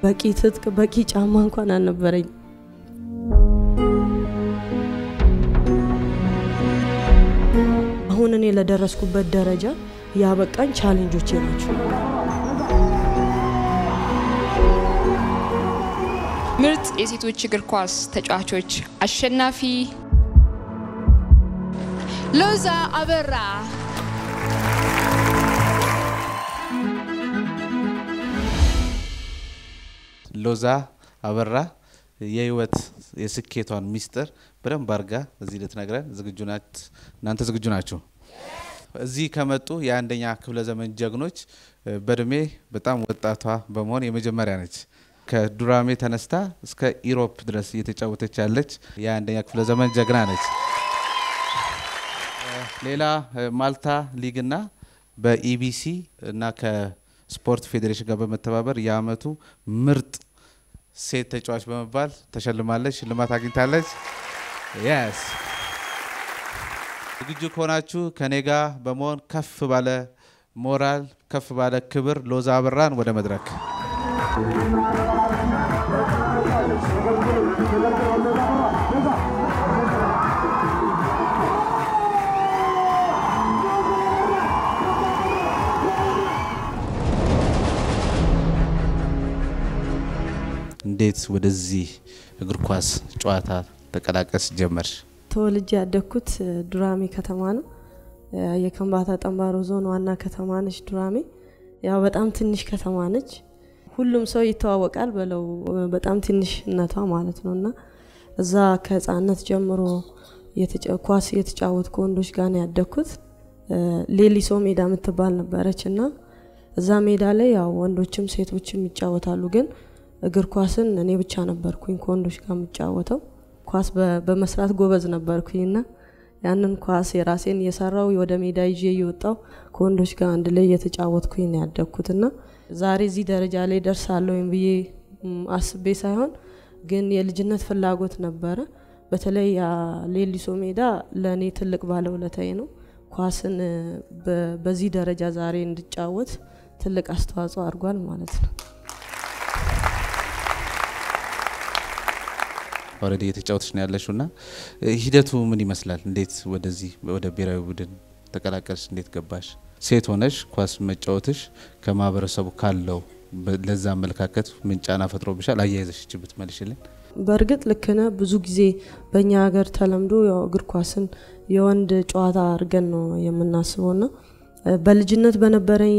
በቂ ትጥቅ በቂ ጫማ እንኳን አልነበረኝ አሁን እኔ ለደረስኩበት ደረጃ ያበቃኝ ቻሌንጆቼ ናቸው ምርጥ የሴቶች እግር ኳስ ተጫዋቾች አሸናፊ ሎዛ አበራ ሎዛ አበራ የህይወት የስኬቷን ሚስጥር በደንብ ባርጋ እዚህ ልትነግረን ዝግጁ ናት እናንተ ዝግጁ ናችሁ እዚህ ከመጡ የአንደኛ ክፍለ ዘመን ጀግኖች በእድሜ በጣም ወጣቷ በመሆን የመጀመሪያ ነች ከዱራሜ ተነስታ እስከ ኢሮፕ ድረስ እየተጫወተች ያለች የአንደኛ ክፍለ ዘመን ጀግና ነች ሌላ ማልታ ሊግና በኢቢሲ እና ከስፖርት ፌዴሬሽን ጋር በመተባበር ያመቱ ምርጥ ሴት ተጫዋች በመባል ተሸልማለች ሽልማት አግኝታለች yes ዝግጁ ከሆናችሁ ከኔ ጋር በመሆን ከፍ ባለ ሞራል ከፍ ባለ ክብር ሎዛ አበራን ወደ መድረክ እንዴት ወደዚህ እግር ኳስ ጨዋታ ተቀላቀስ ጀመርሽ ተወልጄ ያደኩት ዱራሜ ከተማ ነው የከምባታ ጠምባሮ ዞን ዋና ከተማ ነች ዱራሜ ያው በጣም ትንሽ ከተማ ነች ሁሉም ሰው ይተዋወቃል በለው በጣም ትንሽነቷ ማለት ነውና እዛ ከህፃነት ጀምሮ ኳስ የተጫወትኩ ወንዶች ጋር ነው ያደኩት ሌሊሶ ሜዳ የምትባል ነበረችና እዛ ሜዳ ላይ ያው ወንዶችም ሴቶችም ይጫወታሉ ግን እግር ኳስን እኔ ብቻ ነበርኩኝ ከወንዶች ጋር የምጫወተው ኳስ በመስራት ጎበዝ ነበርኩኝና ያንን ኳስ የራሴን የሰራው ወደ ሜዳ ይዤ ይወጣው ከወንዶች ጋር አንድ ላይ የተጫወትኩኝ ነው ያደኩትና ዛሬ እዚህ ደረጃ ላይ ደርሳለሁ ብዬ አስቤ ሳይሆን ግን የልጅነት ፍላጎት ነበረ በተለይ ሌሊሶ ሜዳ ለኔ ትልቅ ባለውለታዬ ነው ኳስን በዚህ ደረጃ ዛሬ እንድጫወት ትልቅ አስተዋጽኦ አድርጓል ማለት ነው ኦሬዲ የተጫወተሽ ነው ያለሽውና ሂደቱ ምን ይመስላል እንዴት ወደዚህ ወደ ብሔራዊ ቡድን ተቀላቀልሽ እንዴት ገባሽ ሴት ሆነሽ ኳስ መጫወትሽ ከማህበረሰቡ ካለው ለዛ አመለካከት ምን ጫና ፈጥሮብሻል አያይዘሽ ብትመልሽልኝ በርግጥ ለከነ ብዙ ጊዜ በእኛ ሀገር ተለምዶ ያው እግር ኳስን የወንድ ጨዋታ አድርገን ነው የምናስበውና በልጅነት በነበረኝ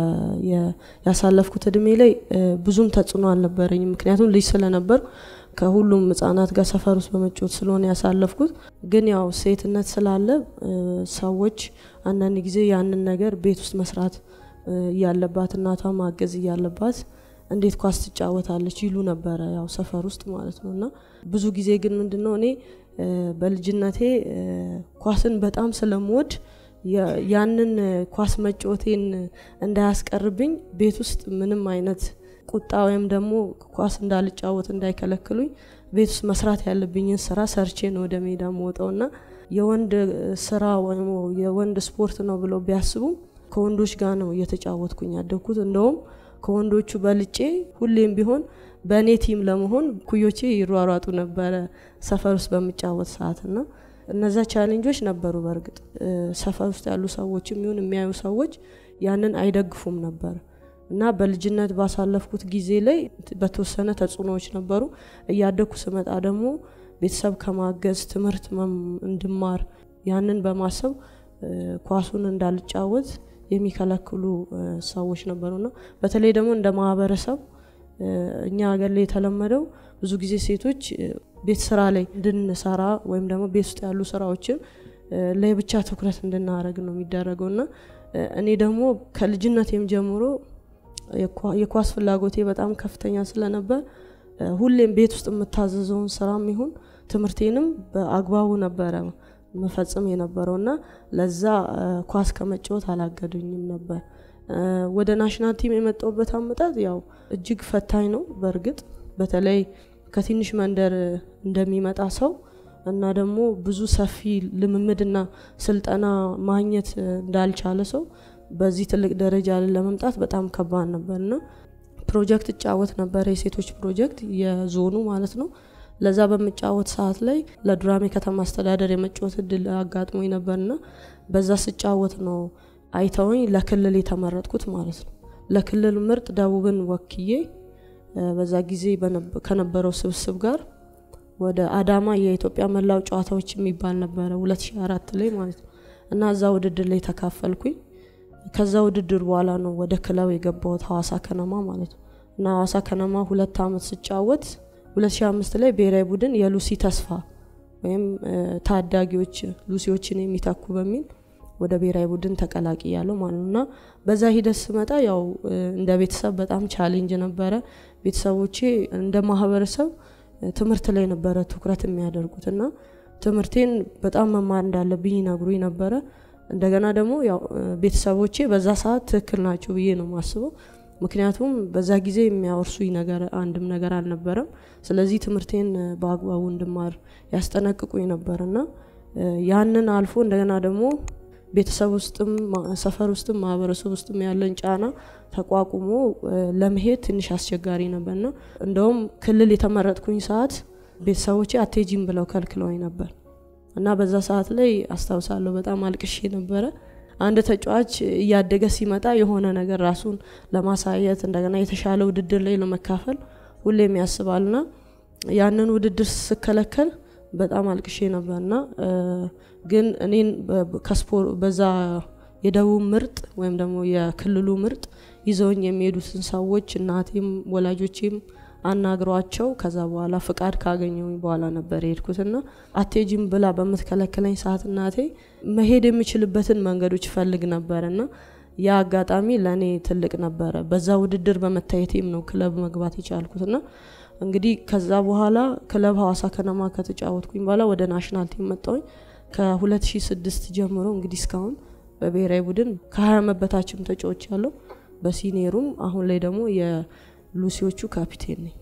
ያሳለፍኩት እድሜ ላይ ብዙም ተጽዕኖ አልነበረኝ ምክንያቱም ልጅ ስለነበር ከሁሉም ህፃናት ጋር ሰፈር ውስጥ በመጫወት ስለሆነ ያሳለፍኩት ግን ያው ሴትነት ስላለ ሰዎች አንዳንድ ጊዜ ያንን ነገር ቤት ውስጥ መስራት ያለባት እናቷ ማገዝ ያለባት እንዴት ኳስ ትጫወታለች ይሉ ነበር ያው ሰፈር ውስጥ ማለት ነውና ብዙ ጊዜ ግን ምንድነው እኔ በልጅነቴ ኳስን በጣም ስለምወድ ያንን ኳስ መጫወቴን እንዳያስቀርብኝ ቤት ውስጥ ምንም አይነት ቁጣ ወይም ደግሞ ኳስ እንዳልጫወት እንዳይከለክሉኝ ቤት ውስጥ መስራት ያለብኝን ስራ ሰርቼ ነው ወደ ሜዳ መውጣውና የወንድ ስራ ወይም የወንድ ስፖርት ነው ብለው ቢያስቡ ከወንዶች ጋር ነው እየተጫወትኩኝ ያደኩት እንደውም ከወንዶቹ በልጬ ሁሌም ቢሆን በኔ ቲም ለመሆን ኩዮቼ ይሯሯጡ ነበር ሰፈር ውስጥ በመጫወት ሰዓትና እነዛ ቻሌንጆች ነበሩ በርግጥ ሰፈር ውስጥ ያሉ ሰዎችም ይሁን የሚያዩ ሰዎች ያንን አይደግፉም ነበር እና በልጅነት ባሳለፍኩት ጊዜ ላይ በተወሰነ ተጽዕኖዎች ነበሩ እያደኩ ስመጣ ደግሞ ቤተሰብ ከማገዝ ትምህርት እንድማር ያንን በማሰብ ኳሱን እንዳልጫወት የሚከለክሉ ሰዎች ነበሩና በተለይ ደግሞ እንደ ማህበረሰብ እኛ ሀገር ላይ የተለመደው ብዙ ጊዜ ሴቶች ቤት ስራ ላይ እንድንሰራ ወይም ደግሞ ቤት ውስጥ ያሉ ስራዎችን ላይ ብቻ ትኩረት እንድናደርግ ነው የሚደረገውና እኔ ደግሞ ከልጅነቴም ጀምሮ የኳስ ፍላጎቴ በጣም ከፍተኛ ስለነበር ሁሌም ቤት ውስጥ የምታዘዘውን ስራም ይሁን ትምህርቴንም በአግባቡ ነበር መፈጸም የነበረውና ለዛ ኳስ ከመጫወት አላገዱኝም ነበር ወደ ናሽናል ቲም የመጣውበት አመጣጥ ያው እጅግ ፈታኝ ነው በርግጥ በተለይ ከትንሽ መንደር እንደሚመጣ ሰው እና ደግሞ ብዙ ሰፊ ልምምድና ስልጠና ማግኘት እንዳልቻለ ሰው በዚህ ትልቅ ደረጃ ለመምጣት በጣም ከባድ ነበርና ፕሮጀክት ጫወት ነበር የሴቶች ፕሮጀክት የዞኑ ማለት ነው ለዛ በመጫወት ሰዓት ላይ ለዱራሜ ከተማ አስተዳደር የመጫወት እድል አጋጥሞኝ ነበርና በዛ ስጫወት ነው አይተውኝ ለክልል የተመረጥኩት ማለት ነው ለክልል ምርጥ ደቡብን ወክዬ በዛ ጊዜ ከነበረው ስብስብ ጋር ወደ አዳማ የኢትዮጵያ መላው ጨዋታዎች የሚባል ነበር 2004 ላይ ማለት ነው እና እዛ ውድድር ላይ ተካፈልኩኝ ከዛ ውድድር በኋላ ነው ወደ ክለብ የገባሁት ሐዋሳ ከነማ ማለት ነው እና ሐዋሳ ከነማ 2 አመት ስጫወት 2005 ላይ ብሔራዊ ቡድን የሉሲ ተስፋ ወይም ታዳጊዎች ሉሲዎችን የሚታኩ በሚል ወደ ብሔራዊ ቡድን ተቀላቅያለሁ ማለትና በዛ ሂደት ስመጣ ያው እንደ ቤተሰብ በጣም ቻሌንጅ ነበረ ቤተሰቦቼ እንደ ማህበረሰብ ትምህርት ላይ ነበረ ትኩረት የሚያደርጉትና ትምህርቴን በጣም መማር እንዳለብኝ ይነግሩኝ ነበረ እንደገና ደግሞ ያው ቤተሰቦቼ በዛ ሰዓት ትክክል ናቸው ብዬ ነው ማስበው ምክንያቱም በዛ ጊዜ የሚያወርሱኝ ነገር አንድም ነገር አልነበረም ስለዚህ ትምህርቴን በአግባቡ እንድማር ያስጠነቅቁኝ ነበርና ያንን አልፎ እንደገና ደግሞ ቤተሰብ ውስጥም ሰፈር ውስጥም ማህበረሰብ ውስጥም ያለን ጫና ተቋቁሞ ለመሄድ ትንሽ አስቸጋሪ ነበርና እንደውም ክልል የተመረጥኩኝ ሰዓት ቤተሰቦቼ አትሄጂም ብለው ከልክለውኝ ነበር እና በዛ ሰዓት ላይ አስተዋውሳለሁ በጣም አልቅሼ ነበር አንድ ተጫዋች ያደገ ሲመጣ የሆነ ነገር ራሱን ለማሳየት እንደገና የተሻለ ውድድር ላይ ለመካፈል ሁሌም ያስባልና ያንን ውድድር ስከለከል በጣም አልቅሼ ነበርና ግን እኔን ከስፖርት በዛ የደቡብ ምርጥ ወይም ደግሞ የክልሉ ምርጥ ይዘውኝ የሚሄዱትን ሰዎች እናቴም ወላጆቼም አናግሯቸው ከዛ በኋላ ፍቃድ ካገኘሁኝ በኋላ ነበር የሄድኩትና አትሄጂም ብላ በመትከለከለኝ ሰዓት እናቴ መሄድ የምችልበትን መንገዶች ፈልግ ነበርና ያ አጋጣሚ ለኔ ትልቅ ነበር በዛ ውድድር በመታየቴም ነው ክለብ መግባት የቻልኩትና እንግዲህ ከዛ በኋላ ክለብ ሐዋሳ ከነማ ከተጫወትኩኝ በኋላ ወደ ናሽናል ቲም መጣሁኝ ከ2006 ጀምሮ እንግዲህ እስካሁን በብሔራዊ ቡድን ከ20 ዓመት በታችም ተጫውቻለሁ በሲኒየሩም አሁን ላይ ደግሞ የሉሲዎቹ ካፒቴን ነኝ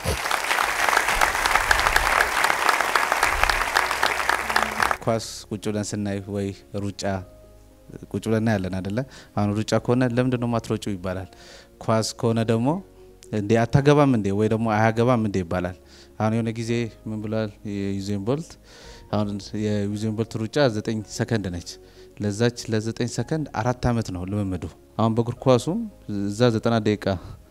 ኳስ ቁጭ ብለን ስናይ ወይ ሩጫ ቁጭ ብለን ያለን አይደለ አሁን ሩጫ ከሆነ ለምንድን ነው ማትሮጪው ይባላል ኳስ ከሆነ ደግሞ እንዴ አታገባም እንዴ ወይ ደግሞ አያገባም እንዴ ይባላል አሁን የሆነ ጊዜ ምን ብሏል ዩዜን ቦልት አሁን የዩዜን ቦልት ሩጫ 9 ሰከንድ ነች ለዛች ለ9 ሰከንድ 4 አመት ነው ልምምዱ አሁን በእግር ኳሱም እዛ 90 ደቂቃ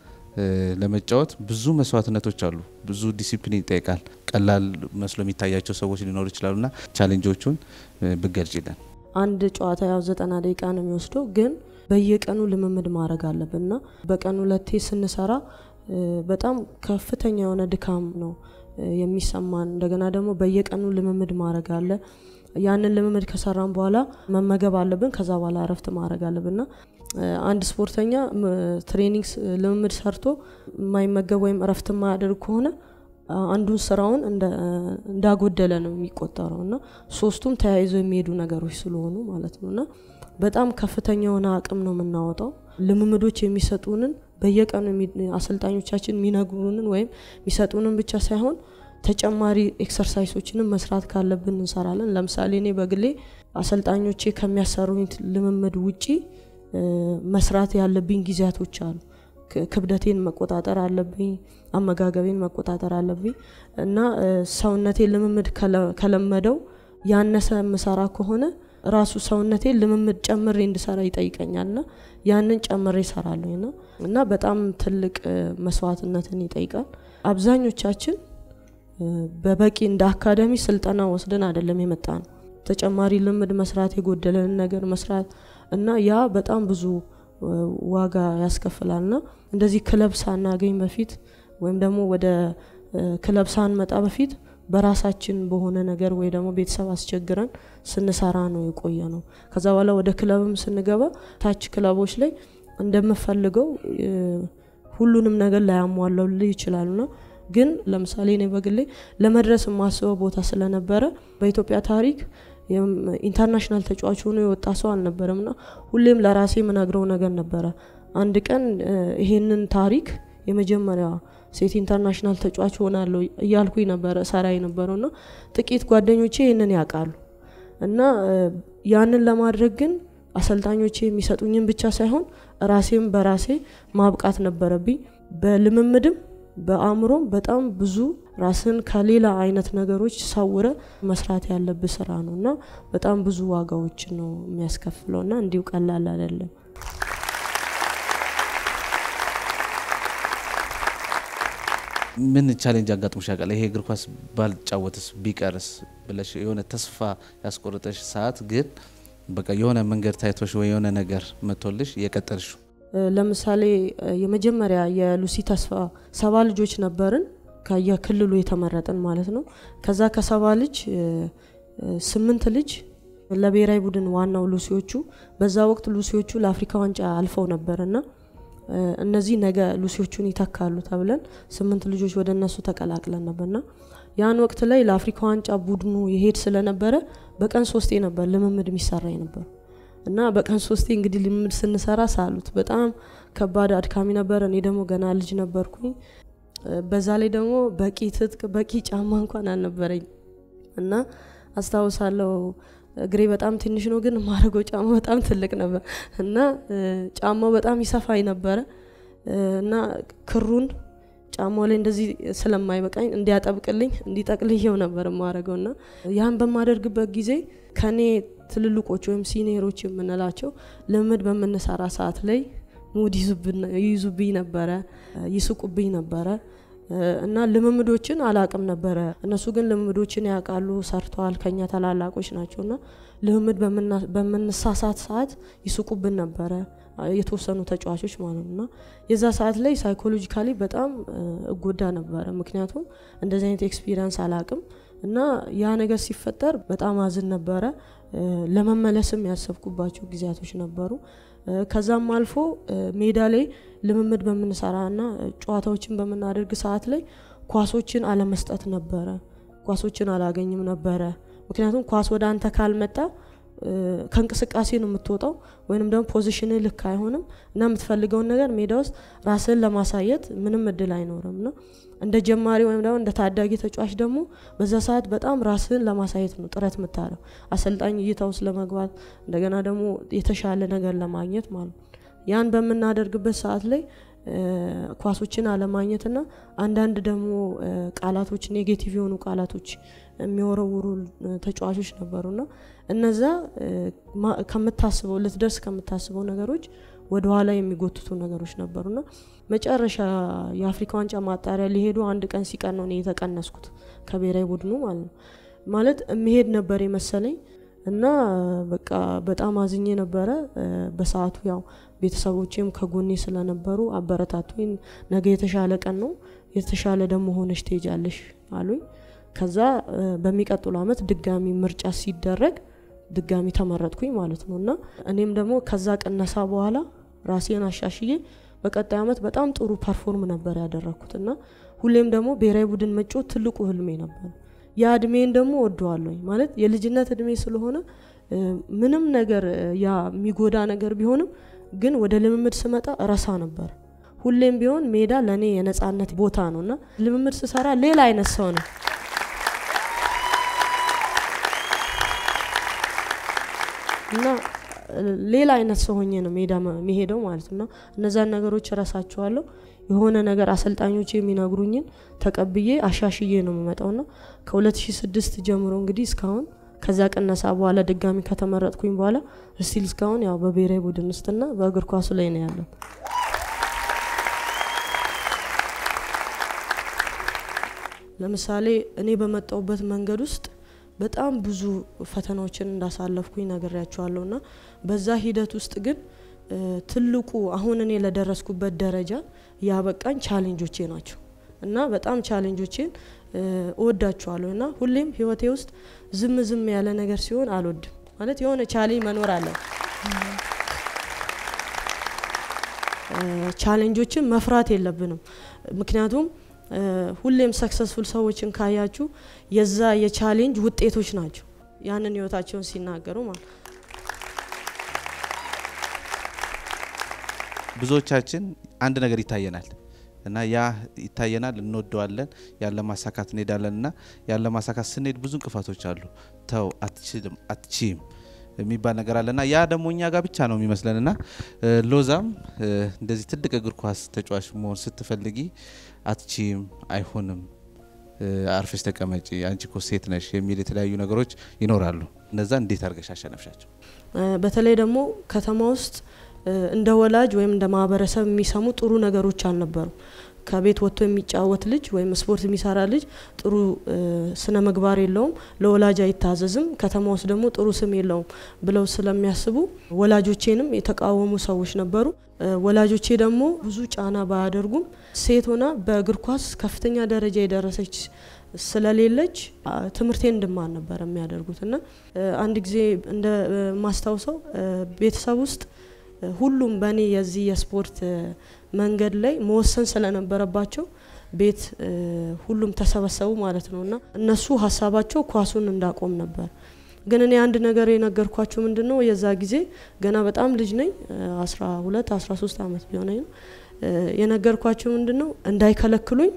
ለመጫወት ብዙ መስዋዕትነቶች አሉ ብዙ ዲሲፕሊን ይጠይቃል ቀላል መስሎ የሚታያቸው ሰዎች ሊኖሩ ይችላሉና ቻሌንጆቹን ብገልጽልን አንድ ጨዋታ ያው 90 ደቂቃ ነው የሚወስደው ግን በየቀኑ ልምምድ ማድረግ አለብንና በቀኑ ለቴ ስንሰራ በጣም ከፍተኛ የሆነ ድካም ነው የሚሰማን እንደገና ደግሞ በየቀኑ ልምምድ ማድረግ አለ ያንን ልምምድ ከሰራን በኋላ መመገብ አለብን ከዛ በኋላ አረፍት ማድረግ አለብንና አንድ ስፖርተኛ ትሬኒንግ ልምምድ ሰርቶ የማይመገብ ወይም አረፍት ማያደርግ ከሆነ አንዱን ስራውን እንዳጎደለ ነው የሚቆጠረውና ሶስቱም ተያይዘው የሚሄዱ ነገሮች ስለሆኑ ማለት ነውና በጣም ከፍተኛ የሆነ አቅም ነው የምናወጣው ልምምዶች የሚሰጡንን በየቀኑ አሰልጣኞቻችን የሚነግሩንን ወይም የሚሰጡንን ብቻ ሳይሆን ተጨማሪ ኤክሰርሳይሶችንም መስራት ካለብን እንሰራለን ለምሳሌ እኔ በግሌ አሰልጣኞቼ ከሚያሰሩኝ ልምምድ ውጪ መስራት ያለብኝ ጊዜያቶች አሉ ክብደቴን መቆጣጠር አለብኝ አመጋገቤን መቆጣጠር አለብኝ እና ሰውነቴን ልምምድ ከለመደው ያነሰ መስራ ከሆነ ራሱ ሰውነቴን ልምምድ ጨምሬ እንድሰራ ይጠይቀኛልና ያንን ጨምሬ እሰራለሁና እና በጣም ትልቅ መስዋዕትነትን ይጠይቃል አብዛኞቻችን በበቂ እንደ አካዳሚ ስልጠና ወስደን አይደለም የመጣን ተጨማሪ ልምምድ መስራት የጎደለን ነገር መስራት እና ያ በጣም ብዙ ዋጋ ያስከፍላልና እንደዚህ ክለብ ሳናገኝ በፊት ወይም ደግሞ ወደ ክለብ ሳንመጣ በፊት በራሳችን በሆነ ነገር ወይ ደግሞ ቤተሰብ አስቸግረን ስንሰራ ነው የቆየነው ከዛ በኋላ ወደ ክለብም ስንገባ ታች ክለቦች ላይ እንደምፈልገው ሁሉንም ነገር ላይ ያሟላው ይችላልና ግን ለምሳሌ እኔ በግሌ ለመድረስ ማስበው ቦታ ስለነበረ በኢትዮጵያ ታሪክ ኢንተርናሽናል ተጫዋች ሆኖ የወጣ ሰው አልነበረምና ሁሌም ለራሴ ምናግረው ነገር ነበረ አንድ ቀን ይሄንን ታሪክ የመጀመሪያው ሴት ኢንተርናሽናል ተጫዋች ሆናለሁ እያልኩኝ ነበር ሰራይ ነበርና ጥቂት ጓደኞቼ ይሄንን ያውቃሉ እና ያንን ለማድረግ ግን አሰልጣኞቼ የሚሰጡኝን ብቻ ሳይሆን ራሴም በራሴ ማብቃት ነበረብኝ በልምምድም በአእምሮም በጣም ብዙ ራስን ከሌላ አይነት ነገሮች ሳውረ መስራት ያለበት ስራ ነውና በጣም ብዙ ዋጋዎች ነው የሚያስከፍለውና እንዲው ቀላል አይደለም። ምን ቻሌንጅ አጋጥሞሽ ያውቃል? ይሄ እግር ኳስ ባልጫወትስ ቢቀርስ ብለሽ የሆነ ተስፋ ያስቆረጠሽ ሰዓት ግን በቃ የሆነ መንገድ ታይቶሽ ወይ የሆነ ነገር መጥቶልሽ የቀጠልሽ? ለምሳሌ የመጀመሪያ የሉሲ ተስፋ 7 ልጆች ነበርን ከየክልሉ የተመረጠን ማለት ነው። ከዛ ከ7 ልጅ 8 ልጅ ለብሔራዊ ቡድን ዋናው ሉሲዎቹ በዛ ወቅት ሉሲዎቹ ለአፍሪካ ዋንጫ አልፈው ነበርና እነዚህ ነገ ሉሲዎቹን ይተካሉ ተብለን 8 ልጆች ወደ እነሱ ተቀላቅለን ነበርና ያን ወቅት ላይ ለአፍሪካ ዋንጫ ቡድኑ ይሄድ ስለነበረ በቀን 3 ነበር ልምምድ የሚሰራይ ነበር እና በቀን 3 እንግዲህ ልምምድ ስንሰራ ሳሉት በጣም ከባድ አድካሚ ነበር። እኔ ደግሞ ገና ልጅ ነበርኩኝ። በዛ ላይ ደግሞ በቂ ትጥቅ በቂ ጫማ እንኳን አልነበረኝ እና አስታውሳለሁ እግሬ በጣም ትንሽ ነው ግን ማረገው ጫማ በጣም ትልቅ ነበር እና ጫማው በጣም ይሰፋይ ነበር እና ክሩን ጫማው ላይ እንደዚህ ስለማይበቃኝ እንዲያጠብቅልኝ እንዲጠቅልየው ነበር ማረገውና ያን በማደርግበት ጊዜ ከኔ ትልልቆች ወይም ሲኒየሮች የምንላቸው ልምምድ በመነሳራ ሰዓት ላይ ሙድ ይዙብኝ ነበር ይስቁብኝ ነበር እና ልምምዶችን አላቅም ነበር። እነሱ ግን ልምምዶችን ያቃሉ ሰርተዋል ከኛ ተላላቆች ናቸውና ልምምድ በመነሳሳት ሰዓት ይስቁብን ነበር የተወሰኑ ተጫዋቾች ማለትና የዛ ሰዓት ላይ ሳይኮሎጂካሊ በጣም እጎዳ ነበር ምክንያቱም እንደዚህ አይነት ኤክስፒሪየንስ አላቅም እና ያ ነገር ሲፈጠር በጣም አዝን ነበር። ለመመለስም ያሰብኩባቸው ጊዜያቶች ነበሩ። ከዛም አልፎ ሜዳ ላይ ልምምድ በመንሰራና ጨዋታዎችን በመናደርግ ሰዓት ላይ ኳሶችን አለመስጠት ነበር። ኳሶችን አላገኝም ነበር ምክንያቱም ኳስ ወደ አንተ ካልመጣ ከንቅስቃሴ ነው የምትወጣው ወይንም ደግሞ ፖዚሽን ልክ አይሆንም እና የምትፈልገው ነገር ሜዳ ውስጥ ራስን ለማሳየት ምንም እድል አይኖርምና እንደ ጀማሪ ወይንም ደግሞ እንደ ታዳጊ ተጫዋች ደግሞ በዛ ሰዓት በጣም ራስን ለማሳየት ነው ጥረት የምታረው አሰልጣኝ እይታው ስለመግባት እንደገና ደግሞ የተሻለ ነገር ለማግኘት ማለት ያን በመናደርግበት ሰዓት ላይ ኳሶችን አለማግኘትና አንዳንድ ደግሞ ቃላቶች ኔጌቲቭ የሆኑ ቃላቶች የሚወረውሩ ተጫዋቾች ነበሩና እነዛ ከመታስበው ለትደርስ ከመታስበው ነገሮች ወደ ኋላ የሚጎትቱ ነገሮች ነበሩና መጨረሻ የአፍሪካ ዋንጫ ማጣሪያ ሊሄዱ አንድ ቀን ሲቀር ነው የተቀነስኩት ከብሔራዊ ቡድኑ ማለት መሄድ ነበር የመሰለኝ እና በቃ በጣም አዝኜ ነበር። በሰዓቱ ያው ቤተሰቦቼም ከጎኔ ስለነበሩ አበረታቱኝ ነገ የተሻለ ቀን ነው የተሻለ ደሞ ሆነሽ ትሄጃለሽ አሉኝ። ከዛ በሚቀጥለው አመት ድጋሚ ምርጫ ሲደረግ ድጋሚ ተመረጥኩኝ ማለት ነውና እኔም ደግሞ ከዛ ቀነሳ በኋላ ራሴን አሻሽዬ በቀጣይ አመት በጣም ጥሩ ፐርፎርም ነበር ያደረኩትና ሁሌም ደግሞ ብሔራዊ ቡድን መጫወት ትልቁ ህልሜ ነበር። ያ እድሜን ደግሞ ወደዋለሁ ማለት የልጅነት እድሜ ስለሆነ ምንም ነገር ያ የሚጎዳ ነገር ቢሆንም ግን ወደ ልምምድ ስመጣ ረሳ ነበር። ሁሌም ቢሆን ሜዳ ለኔ የነጻነት ቦታ ነውና ልምምድ ስሰራ ሌላ አይነት ሰው ነው እና ሌላ አይነት ሰው ሆኜ ነው ሜዳ መሄደው ማለት ነው። እነዛን ነገሮች ረሳቸዋለሁ። የሆነ ነገር አሰልጣኞች የሚነግሩኝን ተቀብዬ አሻሽዬ ነው መመጣውና ከ2006 ጀምሮ እንግዲህ እስካሁን ከዛ ቀነሳ በኋላ ድጋሚ ከተመረጥኩኝ በኋላ እስቲል እስካሁን ያው በብሔራዊ ቡድን ውስጥና በእግር ኳሱ ላይ ነው ያለው። ለምሳሌ እኔ በመጣውበት መንገድ ውስጥ በጣም ብዙ ፈተናዎችን እንዳሳለፍኩኝ ነግሬያቸዋለሁና በዛ ሂደት ውስጥ ግን ትልቁ አሁን እኔ ለደረስኩበት ደረጃ ያበቃኝ ቻሌንጆቼ ናቸው እና በጣም ቻሌንጆቼን እወዳቸዋለሁና ሁሌም ህይወቴ ውስጥ ዝም ያለ ነገር ሲሆን አልወድም ማለት የሆነ ቻሌንጅ መኖር አለ። ቻሌንጆችን መፍራት የለብንም ምክንያቱም ሁሌም ሰክሰስፉል ሰዎችን ካያችሁ የዛ የቻሌንጅ ውጤቶች ናቸው ያንን ህይወታቸውን ሲናገሩ ማለት ብዙዎቻችን አንድ ነገር ይታየናል እና ያ ይታየናል እንወደዋለን ያለ ማሳካት እንሄዳለንና ያለ ማሳካት ስንሄድ ብዙ እንቅፋቶች አሉ። ተው አትችልም አትችይም የሚባል ነገር አለና ያ ደግሞ እኛ ጋር ብቻ ነው የሚመስለንና ሎዛም እንደዚህ ትልቅ እግር ኳስ ተጫዋች መሆን ስትፈልጊ አትቺም አይሆንም አርፈሽ ተቀመጪ አንቺ እኮ ሴት ነሽ የሚል የተለያዩ ነገሮች ይኖራሉ እነዛ እንዴት አርገሽ አሸነፍሻቸው በተለይ ደግሞ ከተማ ውስጥ እንደ ወላጅ ወይም እንደ ማህበረሰብ የሚሰሙ ጥሩ ነገሮች አልነበሩ ከቤት ወጥቶ የሚጫወት ልጅ ወይም ስፖርት የሚሰራ ልጅ ጥሩ ስነ ምግባር የለውም ለወላጅ አይታዘዝም ከተማ ውስጥ ደግሞ ጥሩ ስም የለውም ብለው ስለሚያስቡ ወላጆቼንም የተቃወሙ ሰዎች ነበሩ ወላጆቼ ደግሞ ብዙ ጫና ባያደርጉም ሴት ሆና በእግር ኳስ ከፍተኛ ደረጃ የደረሰች ስለሌለች ትምርቴን እንድማር ነበር የሚያደርጉትና አንድ ጊዜ እንደ ማስተዋወሰው ቤተሰብ ውስጥ ሁሉም በኔ የዚህ የስፖርት መንገድ ላይ መወሰን ስለነበረባቸው ቤት ሁሉም ተሰበሰቡ ማለት ነውና እነሱ ሐሳባቸው ኳሱን እንዳቆም ነበር ግን እኔ አንድ ነገር የነገርኳቸው ምንድነው የዛ ጊዜ ገና በጣም ልጅ ነኝ 12 13 አመት ቢሆነኝ የነገርኳቸው ምንድነው እንዳይከለክሉኝ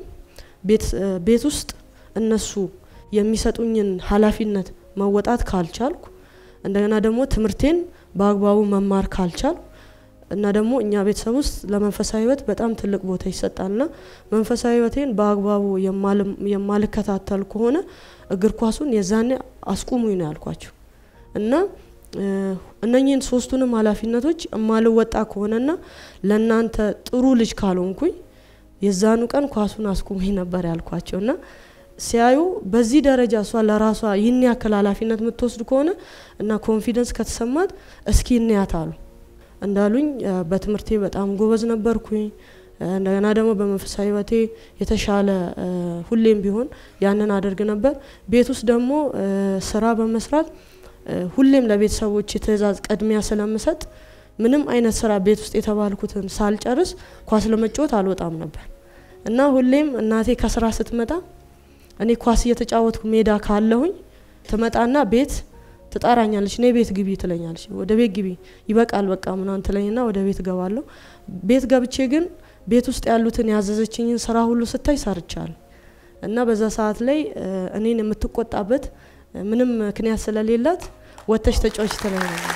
ቤት ውስጥ እነሱ የሚሰጡኝን ኃላፊነት መወጣት ካልቻልኩ እንደገና ደግሞ ትምርቴን በአግባቡ መማር ካልቻልኩ እና ደግሞ እኛ ቤተሰብ ውስጥ ለመንፈሳዊ ህይወት በጣም ትልቅ ቦታ ይሰጣልና መንፈሳዊ ህይወቴን በአግባቡ የማልከታተል ከሆነ እግር ኳሱን የዛኔ አስቁሙኝ ነው ያልኳቸው እና እነኚህን ሶስቱንም ኃላፊነቶች እማልወጣ ከሆነና ለናንተ ጥሩ ልጅ ካልሆንኩኝ የዛኑ ቀን ኳሱን አስቁሙኝ ነበር ያልኳቸውና ሲያዩ በዚህ ደረጃ ሷ ለራሷ ይህን ያክል ኃላፊነት የምትወስድ ከሆነ እና ኮንፊደንስ ከተሰማት እስኪ እንያታሉ እንዳሉኝ በትምርቴ በጣም ጎበዝ ነበርኩኝ እንደገና ደግሞ በመንፈሳዊ ህይወቴ የተሻለ ሁሌም ቢሆን ያንን አደርግ ነበር ቤት ውስጥ ደግሞ ስራ በመስራት ሁሌም ለቤተሰቦች ትዕዛዝ ቀድሚያ ስለምሰጥ ምንም አይነት ስራ ቤት ውስጥ የተባልኩትን ሳልጨርስ ኳስ ለመጫወት አልወጣም ነበር እና ሁሌም እናቴ ከስራ ስትመጣ እኔ ኳስ እየተጫወትኩ ሜዳ ካለሁኝ ትመጣና ቤት ተጣራኛለች ነይ ቤት ግቢ ትለኛለች ወደ ቤት ግቢ ይበቃል በቃ ምናን ትለኝና ወደ ቤት ገባለሁ ቤት ገብቼ ግን ቤት ውስጥ ያሉትን ያዘዘችኝን ስራ ሁሉ ስታይ ሰርቻል እና በዛ ሰዓት ላይ እኔን የምትቆጣበት ምንም ምክንያት ስለሌላት ወተሽ ተጫዋች ትለኛለች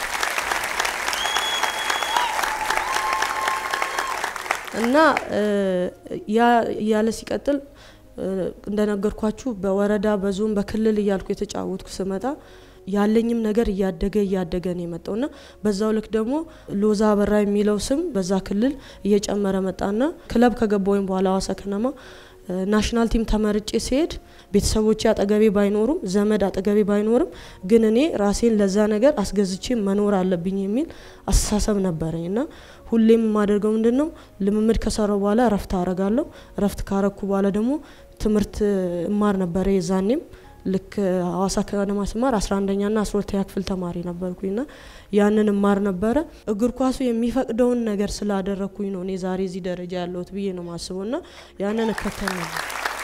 እና ያ ያለ ሲቀጥል እንደነገርኳችሁ በወረዳ በዞን በክልል ይያልኩ የተጫወትኩ ስመጣ ያለኝም ነገር እያደገ ነው የመጣውና በዛው ልክ ደግሞ ሎዛ አበራ የሚለው ስም በዛ ክልል እየጨመረ መጣና ክለብ ከገባውኝ በኋላ ሐዋሳ ከነማ ናሽናል ቲም ተመርጬ ሲሄድ ቤተሰቦቼ አጠገቤ ባይኖሩም ዘመድ አጠገቤ ባይኖርም ግን እኔ ራሴን ለዛ ነገር አስገዝቼ መኖር አለብኝ የሚል አስተሳሰብ ነበርኝና ሁሌም ማደርገው ምንድነው ልምምድ ከሰራው በኋላ ረፍት አረጋለሁ ረፍት ካረኩ በኋላ ደግሞ ትምርት ማር ነበር የዛኔም ልክ ሐዋሳ ከነማ ስማር 11ኛ እና 12ኛ ክፍል ተማሪ ነበርኩኝና ያንን ማር ነበር እግር ኳሱ የሚፈቅደውን ነገር ስላደረኩኝ ነው እኔ ዛሬ እዚህ ደረጃ ያለሁት ብዬ ነው ማስበውና ያንን እከተል ነበር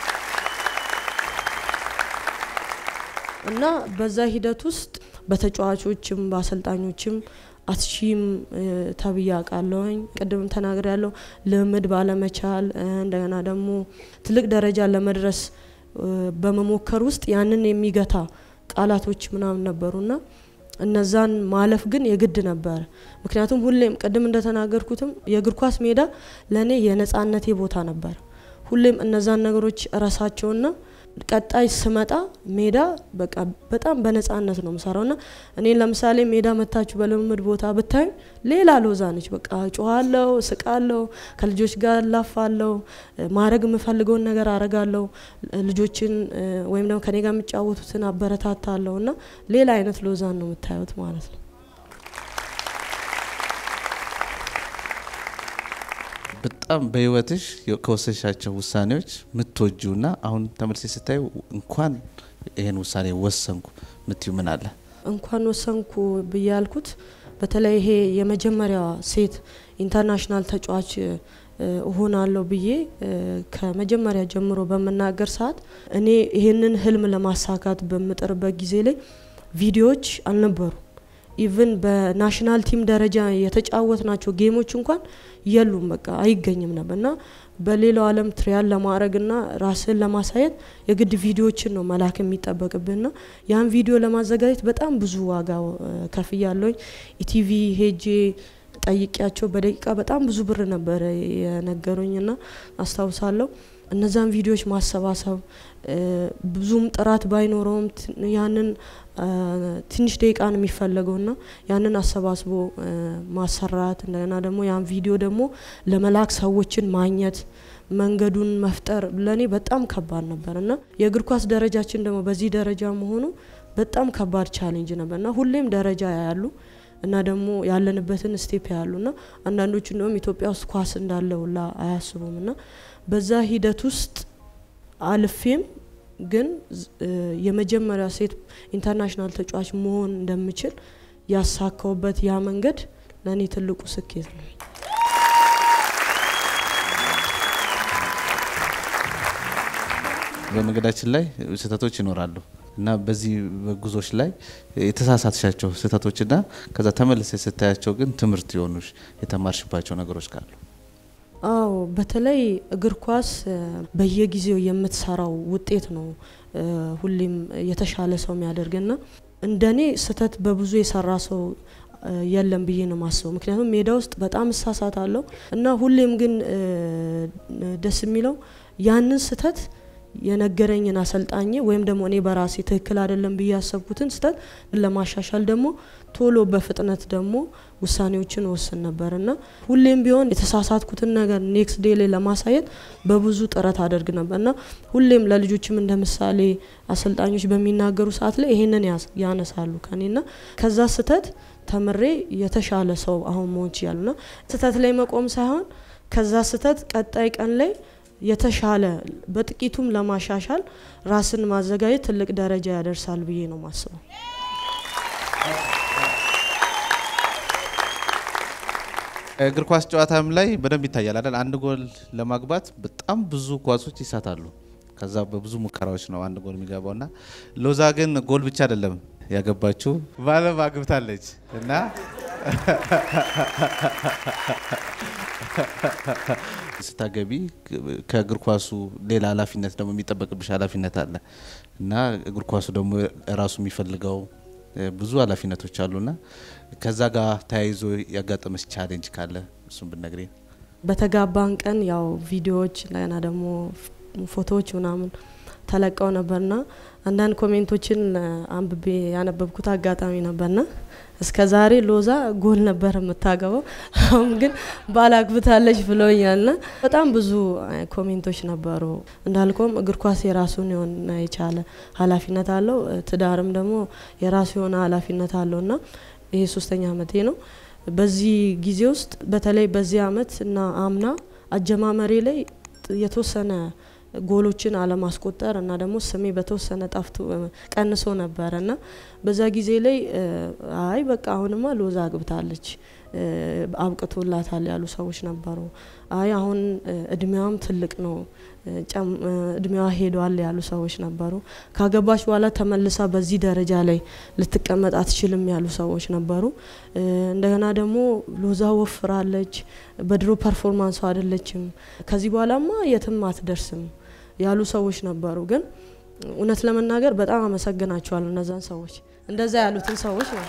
እና በዛ ሂደት ውስጥ በተጫዋቾችም በአሰልጣኞችም አትሺም ታብያ ቃለውኝ ቀደም ተናግሬ ያለው ለምድ ባለመቻል እንደገና ደግሞ ትልቅ ደረጃ ለመድረስ በመሞከር ውስጥ ያንን የሚገታ ቃላቶች ምናምን ነበሩና እነዛን ማለፍ ግን የግድ ነበር ምክንያቱም ሁሌም ቀደም እንደተናገርኩትም የእግር ኳስ ሜዳ ለኔ የነጻነቴ ቦታ ነበር ሁሌም እነዛን ነገሮች ራሳቸውና ቀጣይ ስመጣ ሜዳ በቃ በጣም በነጻነት ነው መሰራውና እኔ ለምሳሌ ሜዳ መታችሁ በልምምድ ቦታ ብታይ ሌላ ሎዛ ነች በቃ ጮሃለው ስቃለው ከልጆች ጋር ላፋለው ማረግ መፈልገው ነገር አረጋለው ልጆችን ወይም ደግሞ ከኔ ጋር የሚጫወቱትን አበረታታለውና ሌላ አይነት ሎዛ ነው የምታዩት ማለት ነው በጣም በህይወትሽ ከወሰንሻቸው ውሳኔዎች ምትወጂውና አሁን ተመልሰሽ ስታይ እንኳን ይሄን ውሳኔ ወሰንኩ ምትዩ ምን አለ እንኳን ወሰንኩ በያልኩት በተለይ ይሄ የመጀመሪያ ሴት ኢንተርናሽናል ተጫዋች ሆናለሁ ብዬ ከመጀመሪያ ጀምሮ በመናገር ሰዓት እኔ ይሄንን ህልም ለማሳካት በመጥርበት ጊዜ ላይ ቪዲዮዎች አልነበሩ ኢቭን በናሽናል ቲም ደረጃ የተጫወትናቸው ጌሞች እንኳን የሉም በቃ አይገኝም ነበርና በሌላው ዓለም ትሪያል ለማድረግና ራስን ለማሳየት የግድ ቪዲዮዎችን ነው መላክ የሚጠበቅብንና ያን ቪዲዮ ለማዘጋጀት በጣም ብዙ ዋጋ ከፍያለሁኝ ኢቲቪ ሄጄ ጠይቂያቸው በደቂቃ በጣም ብዙ ብር ነበር የነገሩኝና አስተዋውሳለሁ እነዛን ቪዲዮዎች ማሰባሰብ ብዙም ጥራት ባይኖረውም ያንን ትንሽ ደቂቃ ነው የሚፈልገውና ያንን አሰባስቦ ማሰራት እንደና ደግሞ ያን ቪዲዮ ደግሞ ለመላክ ሰዎችን ማግኘት መንገዱን መፍጠር ለኔ በጣም ከባድ ነበርና የእግር ኳስ ደረጃችን ደግሞ በዚህ ደረጃ መሆኑ በጣም ከባድ ቻሌንጅ ነበርና ሁሌም ደረጃ ያያሉ እና ደግሞ ያለንበትን ስቴፕ ያያሉና አንዳንዶቹ እንደውም ኢትዮጵያ ውስጥ ኳስ እንዳለውላ አያስቡምና በዛ ሂደት ውስጥ አልፌም ግን የመጀመሪያ ሴት ኢንተርናሽናል ተጫዋች መሆን እንደምችል ያሳካውበት ያ መንገድ ለኔ ትልቁ ስኬት ነው በመንገዳችን ላይ ስህተቶች ይኖራሉ እና በዚህ ጉዞች ላይ የተሳሳትሻቸው ስህተቶችና ከዛ ተመልሰሽ ስታያቸው ግን ትምህርት ይሆኑሽ የተማርሽባቸው ነገሮች ካሉ አዎ በተለይ እግር ኳስ በየጊዜው የምትሰራው ውጤት ነው ሁሌም የተሻለ ሰው የሚያደርግና እንደኔ ስህተት በብዙ የሰራ ሰው የለም ብዬ ነው ማስበው ምክንያቱም ሜዳ ውስጥ በጣም እሳሳታለሁ እና ሁሌም ግን ደስ የሚለው ያንን ስህተት የነገረኝና አሰልጣኝ ወይም ደግሞ እኔ በራሴ ትክክል አይደለም ብዬ ያሰብኩትን ስህተት ለማሻሻል ደግሞ ቶሎ በፍጥነት ደግሞ ውሳኔዎችን ወስን ነበርና ሁሌም ቢሆን የተሳሳትኩትን ነገር ኔክስት ዴይ ላይ ለማሳየት በብዙ ጥረት አደርግ ነበርና ሁሌም ለልጆችም እንደምሳሌ አሰልጣኞች በሚናገሩ ሰዓት ላይ ይሄንን ያነሳሉ ከኔና ከዛ ስህተት ተምሬ የተሻለ ሰው አሁን መሆን ይችላልና ስህተት ላይ መቆም ሳይሆን ከዛ ስህተት ቀጣይ ቀን ላይ የተሻለ በጥቂቱም ለማሻሻል ራስን ማዘጋጀት ትልቅ ደረጃ ያደርሳል ብዬ ነው ማስበው እግር ኳስ ጨዋታም ላይ በደንብ ይታያል አይደል አንድ ጎል ለማግባት በጣም ብዙ ኳሶች ይሳታሉ ከዛ በብዙ ሙከራዎች ነው አንድ ጎል የሚገባውና ሎዛ ግን ጎል ብቻ አይደለም ያገባችው ባለም አግብታለች እና ስታገቢ ከእግር ኳሱ ሌላ ኃላፊነት ደግሞ የሚጠበቅብሽ ኃላፊነት አለ እና እግር ኳሱ ደግሞ ራሱ የሚፈልገው ብዙ ኃላፊነቶች አሉና ከዛ ጋር ታይዞ ያጋጠመሽ ቻሌንጅ ካለ እሱን ብትነግሪኝ በተጋባን ቀን ያው ቪዲዮዎች ላይና ደግሞ ፎቶዎች ምናምን ተለቀው ነበርና አንዳንድ ኮሜንቶችን አንብቤ ያነበብኩት አጋጣሚ ነበርና እስከዛሬ ሎዛ ጎል ነበር የምታገባው አሁን ግን ባላግብታለች ብለውኛልና በጣም ብዙ ኮሜንቶች ነበሩ እንዳልኩም እግር ኳስ የራሱን የሆነ የቻለ ኃላፊነት አለው ትዳርም ደግሞ የራሱ የሆነ ኃላፊነት አለውና ይሄ 3ኛ አመቴ ነው በዚህ ጊዜ ውስጥ በተለይ በዚህ አመት እና አምና አጀማመሬ ላይ የተወሰነ ጎሎችን አለማስቆጠር እና ደግሞ ስሜ በተወሰነ ጣፍቶ ቀንሶ ነበርና በዛ ጊዜ ላይ አይ በቃ አሁንማ ሎዛ አግብታለች አብቅቶላታል ያሉ ሰዎች ነበሩ አይ አሁን እድሜዋም ትልቅ ነው እድሜዋ ሄዷል ያሉ ሰዎች ነበሩ ካገባች በኋላ ተመልሳ በዚህ ደረጃ ላይ ልትቀመጥ አትችልም ያሉ ሰዎች ነበሩ እንደገና ደግሞ ሎዛ ወፍራለች በድሮ ፐርፎርማንሷ አይደለችም ከዚህ በኋላማ የትም አትደርስም ያሉ ሰዎች ነበሩ ግን እውነት ለመናገር በጣም አመሰግናቸዋለሁ እነዛን ሰዎች እንደዛ ያሉትን ሰዎች ነው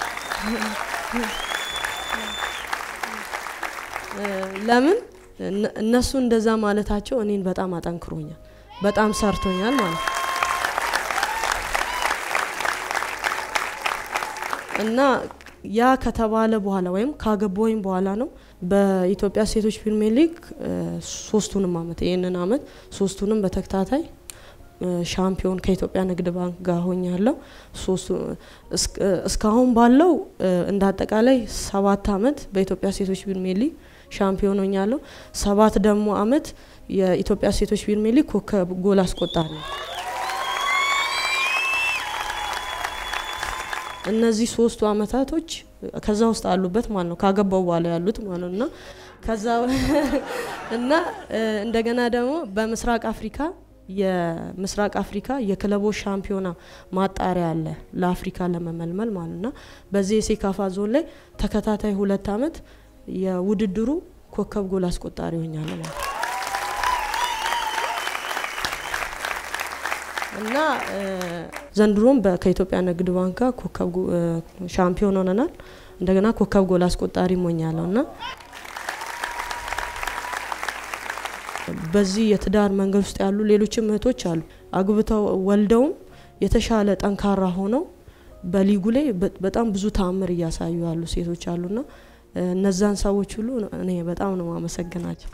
ለምን እነሱ እንደዛ ማለታቸው እኔን በጣም አጠንክሮኛል በጣም ሰርቶኛል ማለት እና ያ ከተባለ በኋላ ወይም ካገባውኝ በኋላ ነው በኢትዮጵያ ሴቶች ፕሪሚየር ሊግ 3ቱንም አመት ይሄንን አመት 3ቱንም በተከታታይ ሻምፒዮን ከኢትዮጵያ ንግድ ባንክ ጋር ሆኛለሁ እስካሁን ባለው እንዳጠቃላይ 7 አመት በኢትዮጵያ ሴቶች ፕሪሚየር ሊግ ሻምፒዮን ሆኛለሁ 7 ደግሞ አመት የኢትዮጵያ ሴቶች ፕሪሚየር ሊግ ኮከብ ጎል አስቆጣሪ እነዚህ 3 አመታቶች ከዛ ውስጥ አሉበት ማለት ነው ካገባው በኋላ ያሉት ማለት ነው ከዛ እና እንደገና ደግሞ በምስራቅ አፍሪካ የምስራቅ አፍሪካ የክለቦች ሻምፒዮና ማጣሪያ አለ ለአፍሪካ ለመመልመል ማለትና በዚህ የሴካፋ ዞን ላይ ተከታታይ 2 አመት የውድድሩ ኮከብ ጎል አስቆጣሪ ሆኛለሁ ማለት እና ዘንድሮም ከኢትዮጵያ ንግድ ባንክ ኮከብ ሻምፒዮን ሆነናል እንደገና ኮከብ ጎል አስቆጣሪ ሆኛለሁና በዚህ የትዳር መንገድ ውስጥ ያሉ ሌሎችም እህቶች አሉ አግብተው ወልደው የተሻለ ጠንካራ ሆነው በሊጉ ላይ በጣም ብዙ ታምር ያሳዩ ያሉ ሴቶች አሉና እነዛን ሰዎች ሁሉ እኔ በጣም ነው ማመሰግናቸው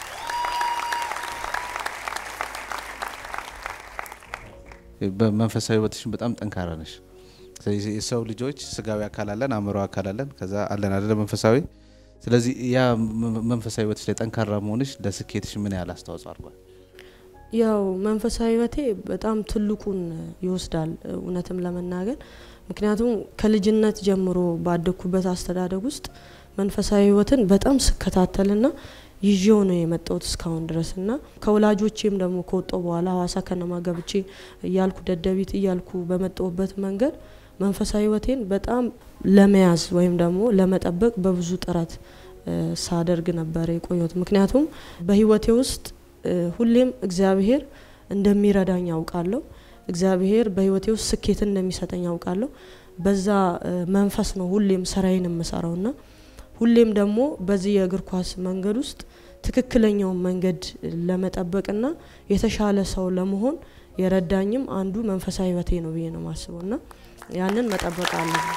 በመንፈሳዊ ህይወትሽም በጣም ጠንካራ ነሽ ስለዚህ የሰው ልጆች ስጋዊ አካል አለን አእምሮ አካል አለን ከዛ አለን አይደለም መንፈሳዊ ስለዚህ ያ መንፈሳዊ ህይወትሽ ላይ ጠንካራ መሆንሽ ለስኬትሽ ምን ያህል አስተዋጽኦ አድርጓል ያው መንፈሳዊ ህይወቴ በጣም ትልቁን ይወስዳል እውነትም ለመናገር ምክንያቱም ከልጅነት ጀምሮ ባደኩበት አስተዳደግ ውስጥ መንፈሳዊ ህይወትን በጣም ስከታተልና ይዤው ነው የመጣሁት እስካሁን ድረስና ከወላጆቼም ደግሞ ከወጣው በኋላ ሐዋሳ ከነማ ገብቼ እያልኩ ደደቢት እያልኩ በመጣሁበት መንገድ መንፈሳዊ ህይወቴን በጣም ለመያዝ ወይም ደግሞ ለመጠበቅ በብዙ ጥረት ሳደርግ ነበር የቆየሁት ምክንያቱም በህይወቴ ውስጥ ሁሌም እግዚአብሔር እንደሚረዳኝ ያውቃለሁ እግዚአብሔር በህይወቴ ውስጥ ስኬትን እንደሚሰጠኝ ያውቃለሁ በዛ መንፈስ ነው ሁሌም ስራዬን የምሰራውና ሁሌም ደግሞ በዚህ የእግር ኳስ መንገድ ውስጥ ትክክለኛው መንገድ ለመጠበቅና የተሻለ ሰው ለመሆን የረዳኝም አንዱ መንፈሳዊ ህይወቴ ነው ብዬ ነው ማስበውና ያንን መጠበቅ አለብኝ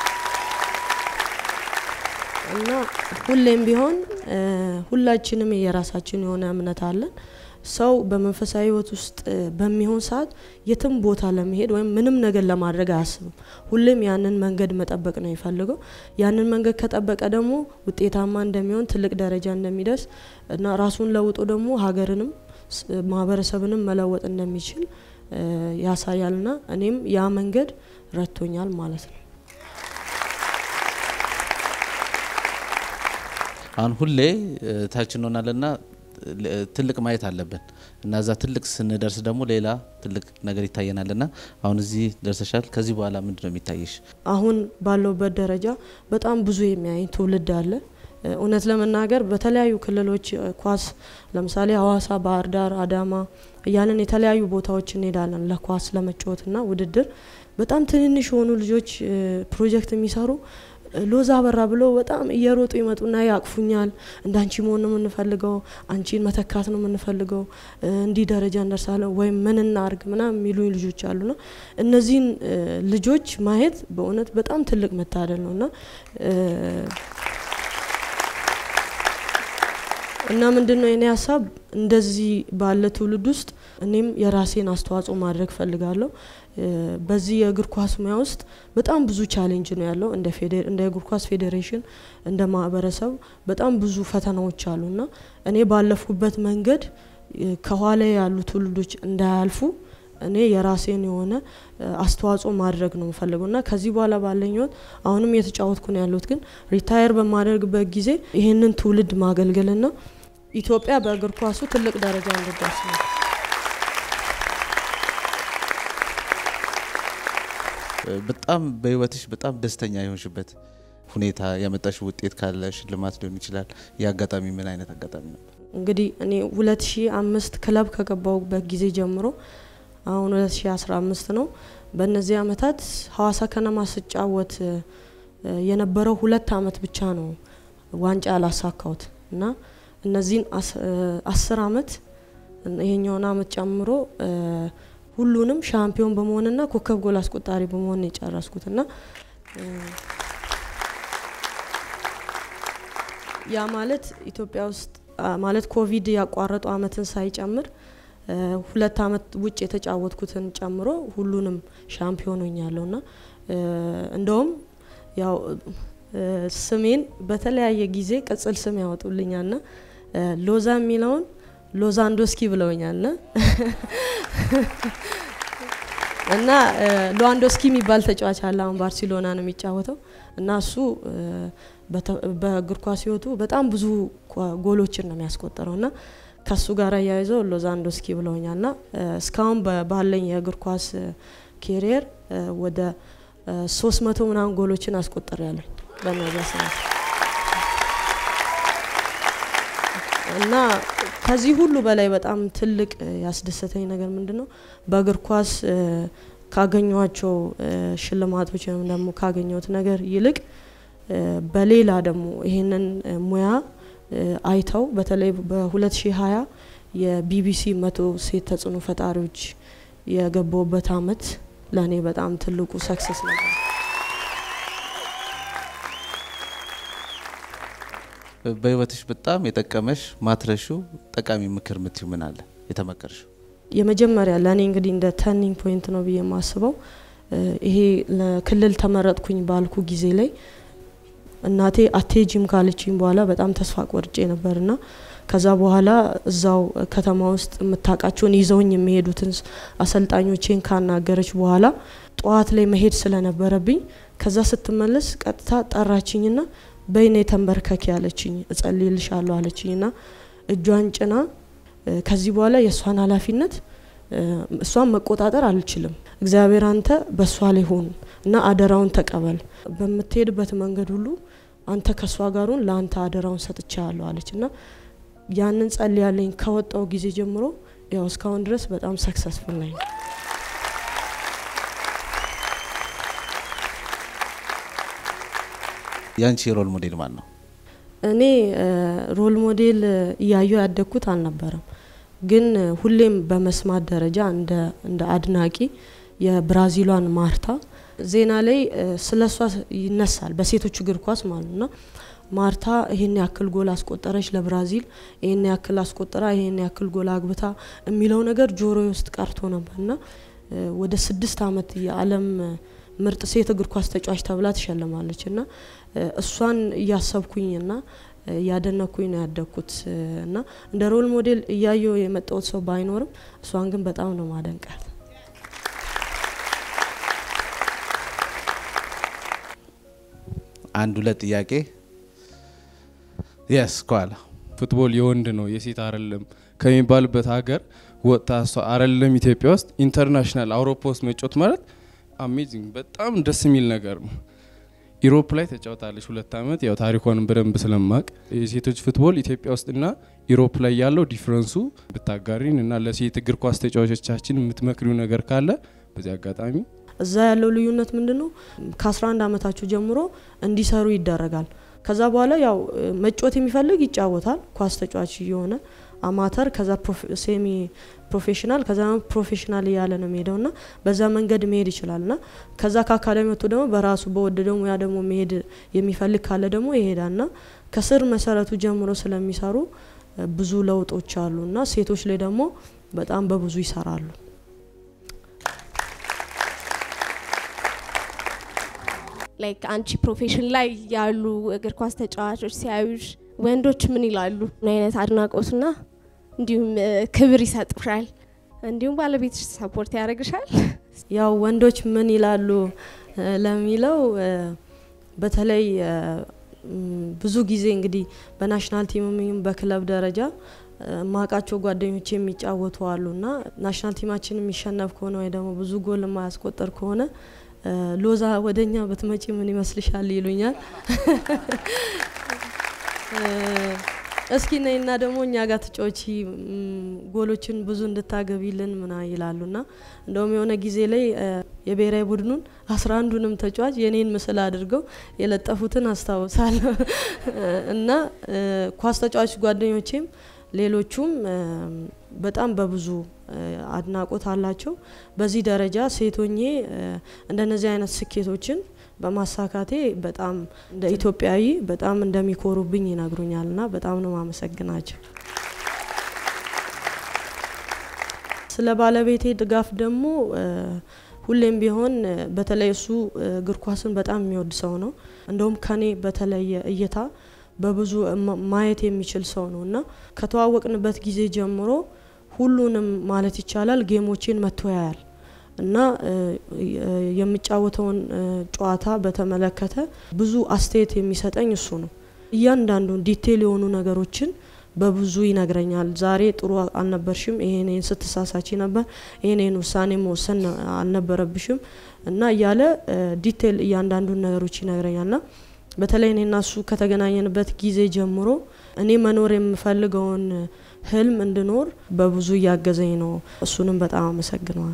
እና ሁሌም ቢሆን ሁላችንም የራሳችን የሆነ እምነት አለን ሰው በመንፈሳዊ ህይወት ውስጥ በሚሆን ሰዓት የትም ቦታ ለመሄድ ወይም ምንም ነገር ለማድረግ አያስብም ሁሌም ያንን መንገድ መጠበቅ ነው ይፈልገው ያንን መንገድ ከጠበቀ ደግሞ ውጤታማ እንደሚሆን ትልቅ ደረጃ እንደሚደርስ እና ራሱን ለውጦ ደግሞ ሀገርንም ማህበረሰብንም መለወጥ እንደሚችል ያሳያልና እኔም ያ መንገድ ረድቶኛል ማለት ነው አሁን ሁሌ ታችን ሆናለና ትልቅ ማየት አለብን እና ዛ ትልቅ ስንደርስ ደግሞ ሌላ ትልቅ ነገር ይታየናልና አሁን እዚህ ደርሰሻል ከዚህ በኋላ ምንድነው የሚታየሽ አሁን ባለውበት ደረጃ በጣም ብዙ የሚያይ ትውልድ አለ እውነት ለመናገር በተለያዩ ክልሎች ኳስ ለምሳሌ ሐዋሳ ባህር ዳር አዳማ ያለን የተለያዩ ቦታዎች እንሄዳለን ለኳስ ለመጫወትና ውድድር በጣም ትንንሽ ሆኑ ልጆች ፕሮጀክት የሚሰሩ ሎዛ በራ ብሎ በጣም እየሮጡ ይመጡና ያቅፉኛል እንዳንቺ መሆን ነው የምንፈልገው አንቺን መተካት ነው የምንፈልገው እንዲ ደረጃ እንደርሳለን ወይ ምን እናርግ ምናምን የሚሉኝ ልጆች አሉና እነዚህን ልጆች ማየት በእውነት በጣም ትልቅ መታደል ነውና እና ምንድነው የኔ ሀሳብ እንደዚህ ባለ ትውልድ ውስጥ እኔም የራሴን አስተዋጽኦ ማድረግ ፈልጋለሁ በዚህ የእግር ኳስ ሙያ ውስጥ በጣም ብዙ ቻሌንጅ ነው ያለው እንደ እግር ኳስ ፌዴሬሽን እንደ ማህበረሰብ በጣም ብዙ ፈተናዎች አሉና እኔ ባለፍኩበት መንገድ ከኋላ ያሉ ትውልዶች እንዳያልፉ እኔ የራሴን የሆነ አስተዋጽኦ ማድረግ ነው ፈልገውና ከዚህ በኋላ ባለኝው አሁንም የተጫወትኩ ነው ያለሁት ግን ሪታየር በማድረግበት ጊዜ ይሄንን ትውልድ ማገልገልና ኢትዮጵያ በእግር ኳሱ ትልቅ ደረጃ እንድትደርስ ነው በጣም በህይወትሽ በጣም ደስተኛ ይሆንሽበት ሁኔታ ያመጣሽ ውጤት ካለ ሽልማት ሊሆን ይችላል ያጋጣሚ ምን አይነት አጋጣሚ ነበር እንግዲህ እኔ 2005 ክለብ ከገባሁበት ጊዜ ጀምሮ አሁን 2015 ነው በእነዚህ አመታት ሐዋሳ ከነማ ስጫወት የነበረው 2 አመት ብቻ ነው ዋንጫ ያላሳካውት እና እነዚህን 10 አመት ይሄኛውን አመት ጨምሮ ሁሉንም ሻምፒዮን በመሆንና ኮከብ ጎል አስቆጣሪ በመሆን የጨረስኩትና ያ ማለት ኢትዮጵያ ውስጥ ማለት ኮቪድ ያቋረጡ አመትን ሳይጨምር 2 አመት ውጭ የተጫወትኩትን ጨምሮ ሁሉንም ሻምፒዮን ሆኛለሁና እንደውም ያው ስሜን በተለያየ ጊዜ ቅጽል ስም ያወጡልኛልና ሎዛ ሚላውን ሎዛንዶስኪ ብለውኛልና እና ሎዋንዶስኪ የሚባል ተጫዋች አለ አሁን ባርሴሎና ነው የሚጫወተው እና እሱ በእግር ኳስ ህይወቱ በጣም ብዙ ጎሎችን ነው የሚያስቆጥረውና ከሱ ጋር ያይዘው ሎዛንዶስኪ ብለውኛልና እስካሁን ባለኝ የእግር ኳስ ኬሪየር ወደ 300 ምናምን ጎሎችን አስቆጥሬያለሁ በእነዚያ ሰዓት እና ከዚህ ሁሉ በላይ በጣም ትልቅ ያስደሰተኝ ነገር ምንድነው በእግር ኳስ ካገኘኋቸው ሽልማቶች ወይም ደግሞ ካገኘሁት ነገር ይልቅ በሌላ ደግሞ ይሄንን ሙያ አይተው በተለይ በ2020 የቢቢሲ 100 ሴት ተጽዕኖ ፈጣሪዎች የገባውበት አመት ለኔ በጣም ትልቁ ሰክሰስ ነበር። በህይወትሽ በጣም የጠቀመሽ ማትረሹ ጠቃሚ ምክር ምትዩ ምን አለ የተመከርሽ? የመጀመሪያ ለኔ እንግዲህ እንደ ተርኒንግ ፖይንት ነው ብዬ ማስበው ይሄ ለክልል ተመረጥኩኝ ባልኩ ጊዜ ላይ እናቴ አቴጂም ካለችኝ በኋላ በጣም ተስፋ ቆርጬ ነበርና ከዛ በኋላ እዛው ከተማ ውስጥ መታቃቸውን ይዘውኝ የሚሄዱትን አሰልጣኞቼን ካናገረች በኋላ ጧት ላይ መሄድ ስለነበረብኝ ከዛ ስትመለስ ቀጥታ ጠራችኝና በእኔ ተንበርከክ ያለችኝ እጸልይልሻለሁ አለችኝና እጇን ጭና ከዚህ በኋላ የሷን ኃላፊነት እሷን መቆጣጠር አልችልም እግዚአብሔር አንተ በሷ ላይ ሆን እና አደራውን ተቀበል በመትሄድበት መንገድ ሁሉ አንተ ከሷ ጋሩን ላንተ አደራውን ሰጥቻለሁ አለችና ያንን ጸልያለኝ ከወጣው ጊዜ ጀምሮ ያው እስካሁን ድረስ በጣም ሰክሰስፉል ነኝ። ያንቺ ሮል ሞዴል ማን ነው? እኔ ሮል ሞዴል ያዩ ያደኩት አልነበረም ግን ሁሌም በመስማት ደረጃ እንደ አድናቂ የብራዚሏን ማርታ ዜና ላይ ስለሷ ይነሳል በሴቶች እግር ኳስ ማለትና ማርታ ይሄን ያክል ጎል አስቆጠረች ለብራዚል ይሄን ያክል አስቆጠራ ይሄን ያክል ጎል አግብታ የሚለው ነገር ጆሮዬ ውስጥ ቀርቶ ነበርና ወደ 6 አመት የዓለም ምርጥ ሴት እግር ኳስ ተጫዋች ተብላ ተሸለማለችና እሷን ያሰብኩኝና ያደነኩኝ ነው ያደኩት እና እንደ ሮል ሞዴል ያየው የመጣው ሰው ባይኖርም እሷን ግን በጣም ነው ማደንቃት። አንድ ሁለት ጥያቄ yes ኳላ ፉትቦል የወንድ ነው የሴት አይደለም ከሚባልበት ሀገር ወጣ ሰው አይደለም ኢትዮጵያ ውስጥ ኢንተርናሽናል አውሮፓ ውስጥ መጫወት ማለት አሜዚንግ በጣም ደስ የሚል ነገር ነው። ዩሮፕ ላይ ተጫውታለች 2 አመት ያው ታሪኳን በደንብ ስለማቅ የሴቶች ፉትቦል ኢትዮጵያ ውስጥና ዩሮፕ ላይ ያለው ዲፈረንሱ ብታጋሪን እና ለሴት እግር ኳስ ተጫዋቾቻችን የምትመክሪው ነገር ካለ በዚህ አጋጣሚ እዛ ያለው ልዩነት ምንድነው ከ11 አመታቸው ጀምሮ እንዲሰሩ ይደረጋል ከዛ በኋላ ያው መጫወት የሚፈልግ ይጫወታል ኳስ ተጫዋች የሆነ አማተር ከዛ ሴሚ ፕሮፌሽናል ከዛ ፕሮፌሽናል ያለ ነው የሚሄደውና በዛ መንገድ መሄድ ይችላልና ከዛ ከአካዳሚ ወጥቶ ደግሞ በራሱ በወደደው ያ ደግሞ መሄድ የሚፈልግ ካለ ደግሞ ይሄዳልና ከስር መሰረቱ ጀምሮ ስለሚሰሩ ብዙ ለውጦች አሉና ሴቶች ላይ ደግሞ በጣም በብዙ ይሰራሉ። ላይክ አንቺ ፕሮፌሽን ላይ ያሉ እግር ኳስ ተጫዋቾች ሲያዩሽ ወንዶች ምን ይላሉ? ምን አይነት አድናቆትና እንዲሁም ክብር ይሰጥሻል? እንዲሁም ባለቤትሽ ሰፖርት ያደርግሻል? ያው ወንዶች ምን ይላሉ ለሚለው በተለይ ብዙ ጊዜ እንግዲህ በናሽናል ቲምም በክለብ ደረጃ ማቃቸው ጓደኞቼ የሚጫወቱ አሉና ናሽናል ቲማችን የሚሸነፍ ከሆነ ወይ ደግሞ ብዙ ጎል ማያስቆጠር ከሆነ ሎዛ ወደኛ በትመጪ ምን ይመስልሻል ይሉኛል። እስኪ ነይና ደግሞ እኛ ጋር ተጫውቺ ጎሎችን ብዙ እንድታገቢልን ምና ይላሉና እንደውም የሆነ ጊዜ ላይ የብሔራዊ ቡድኑን 11ዱንም ተጫዋች የኔን ምስል አድርገው የለጠፉትን አስታውሳለሁ እና ኳስ ተጫዋች ጓደኞቼም ሌሎቹም በጣም በብዙ አድናቆት አላቸው። በዚህ ደረጃ ሴቶኜ እንደነዚህ አይነት ስኬቶችን በማሳካቴ በጣም እንደ ኢትዮጵያዊ በጣም እንደሚኮሩብኝ ይነግሩኛልና በጣም ነው ማመሰግናቸው። ስለ ባለቤቴ ድጋፍ ደግሞ ሁሌም ቢሆን በተለይ እሱ እግር ኳስን በጣም የሚወድ ሰው ነው። እንደውም ከኔ በተለየ እይታ በብዙ ማየት የሚችል ሰው ነውና ከተዋወቅንበት ጊዜ ጀምሮ ሁሉንም ማለት ይቻላል ጌሞችን መጥቶ ያያል እና የሚጫወተውን ጨዋታ በተመለከተ ብዙ አስተያየት የሚሰጠኝ እሱ ነው። እያንዳንዱ ዲቴል የሆኑ ነገሮችን በብዙ ይነግረኛል ዛሬ ጥሩ አልነበርሽም ይሄን ስትሳሳቺ ነበር ይሄን ውሳኔ መወሰን አልነበረብሽም እና ያለ ዲቴል እያንዳንዱን ነገሮች ይነግረኛልና በተለይ እኔና እሱ ከተገናኘንበት ጊዜ ጀምሮ እኔ መኖር የምፈልገውን ህልም እንድኖር በብዙ ያገዘኝ ነው እሱንም በጣም አመሰግናለሁ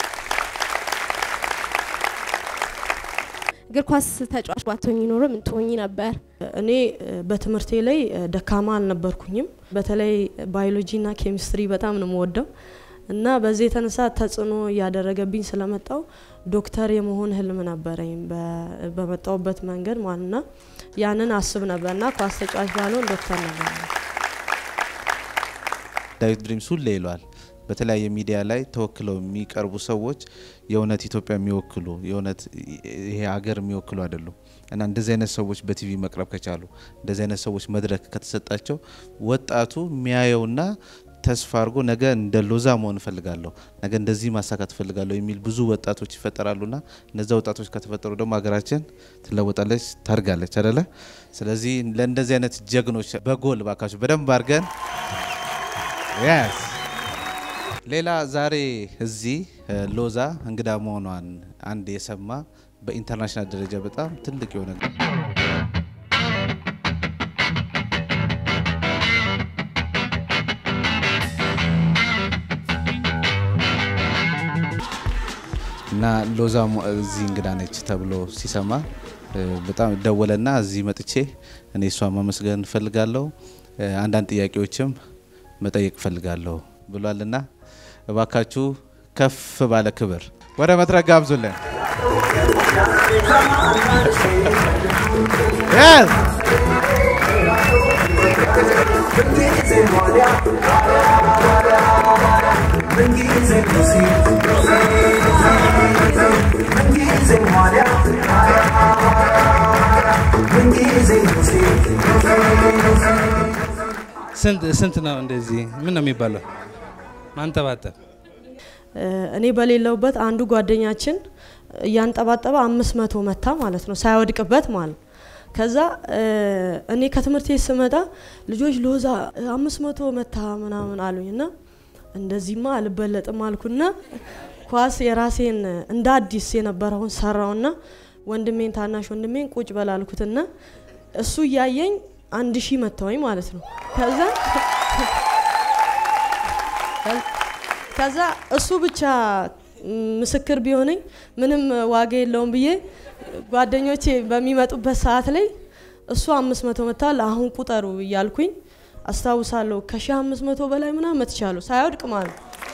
እግር ኳስ ተጫዋች ባትሆኚ ኖሮ ምን ትሆኚ ነበር? እኔ በትምህርቴ ላይ ደካማ አልነበርኩኝም በተለይ ባዮሎጂና ኬሚስትሪ በጣም ነው የምወደው እና በዚህ የተነሳ ተጽዕኖ ያደረገብኝ ስለመጣው ዶክተር የመሆን ህልም ነበረኝ በመጣውበት መንገድ ማንና ያንን አስብ ነበርና ኳስ ተጫዋች ባልሆን ዶክተር ነበር ዳዊት ድሪምስ ሁሌ ይሏል በተለያየ ሚዲያ ላይ ተወክለው የሚቀርቡ ሰዎች የእውነት ኢትዮጵያ የሚወክሉ የእውነት ይሄ ሀገር የሚወክሉ አይደሉም እና እንደዚህ አይነት ሰዎች በቲቪ መቅረብ ከቻሉ እንደዚህ አይነት ሰዎች መድረክ ከተሰጣቸው ወጣቱ የሚያየውና ተስፋ አርጎ ነገ እንደ ሎዛ መሆን ፈልጋለሁ ነገ እንደዚህ ማሳካት ፈልጋለሁ የሚል ብዙ ወጣቶች ይፈጠራሉና እነዛ ወጣቶች ከተፈጠሩ ደግሞ ሀገራችን ትለወጣለች ታርጋለች አይደለ ስለዚህ ለእንደዚህ አይነት ጀግኖች በጎል ባካችሁ በደንብ አርገን yes ሌላ ዛሬ እዚህ ሎዛ እንግዳ መሆኗን አንድ የሰማ በኢንተርናሽናል ደረጃ በጣም ትልቅ የሆነ እና ሎዛ እዚህ እንግዳ ነች ተብሎ ሲሰማ በጣም ደወለና እዚህ መጥቼ እኔ እሷን ማመስገን ፈልጋለሁ አንዳንድ ጥያቄዎችም መጠየቅ ፈልጋለሁ ብሏልና እባካችሁ ከፍ ባለ ክብር ወደ መድረክ ጋብዙልን yes ስንት ነው እንደዚህ ምን ነው የሚባለው ማንተባተብ እኔ በሌለውበት አንዱ ጓደኛችን ያንጠባጠበ 500 መታ ማለት ነው ሳይወድቅበት ማለት ከዛ እኔ ከትምህርት ስመጣ ልጆች ሎዛ 500 መታ ምናምን አሉኝና እንደዚህማ አልበለጥም አልኩና ኳስ የራሴን እንደ አዲስ የነበረውን ሰራውና ወንድሜን ታናሽ ወንድሜን ቁጭ በላልኩትና እሱ ያየኝ 1000 መታወኝ ማለት ነው ከዛ እሱ ብቻ ምስክር ቢሆነኝ ምንም ዋጋ የለውም ብዬ ጓደኞቼ በሚመጡበት ሰዓት ላይ እሱ 500 መታል አሁን ቁጠሩ ይያልኩኝ አስተዋውሳለሁ ከ500 በላይ ምናምን መትቻለሁ ሳይወድቅ ማለት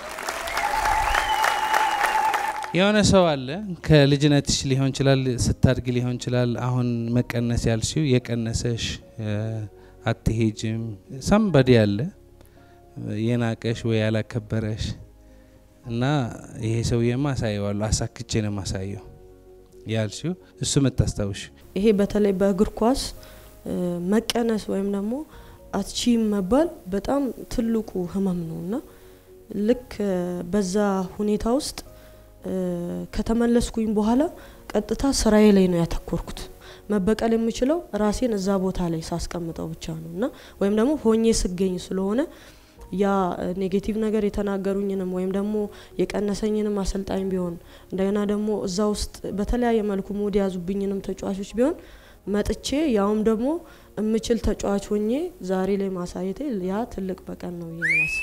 የሆነ ሰው አለ ከልጅነትሽ ሊሆን ይችላል ስታድግ ሊሆን ይችላል አሁን መቀነስ ያልሽው የቀነሰሽ አትሄጅም somebody አለ የናቀሽ ወይ ያላከበረሽ እና ይሄ ሰውዬማ ሳይዋለው አሳክቼ ነው ማሳየው ያልሽው እሱ መታስተውሽ ይሄ በተለይ በእግር ኳስ መቀነስ ወይም ደግሞ አትቺም መባል በጣም ትልቁ ህመም ነውና ልክ በዛ ሁኔታ ውስጥ ከተመለስኩኝ በኋላ ቀጥታ ስራዬ ላይ ነው ያተኮርኩት መበቀል የምችለው ራሴን እዛ ቦታ ላይ ሳስቀምጠው ብቻ ነውና ወይም ደግሞ ሆኜ ስገኝ ስለሆነ ያ ኔጌቲቭ ነገር የተናገሩኝንም ወይም ደግሞ የቀነሰኝንም አሰልጣኝ ቢሆን እንደገና ደግሞ እዛ ውስጥ በተለያየ መልኩ ሞድ ያዙብኝንም ተጫዋቾች ቢሆን መጥቼ ያውም ደግሞ እምችል ተጫዋች ሆኜ ዛሬ ላይ ማሳየቴ ያ ትልቅ በቀን ነው ይያስ